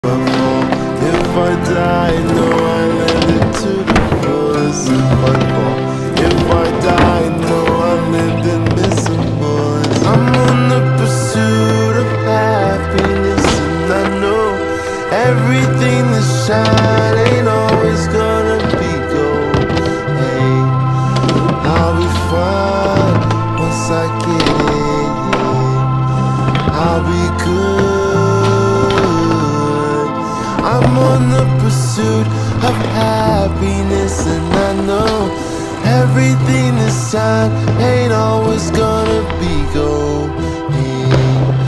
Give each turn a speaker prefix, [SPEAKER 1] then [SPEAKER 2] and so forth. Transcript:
[SPEAKER 1] If I die, no, I lived it to the fullest. If I fall, if I die, no, I lived invisible. I'm on the pursuit of happiness, and I know everything that shine ain't always gonna be gold. Hey, I'll be fine once I get it. I'll be good. I'm on the pursuit of happiness, and I know everything this time ain't always gonna be gold.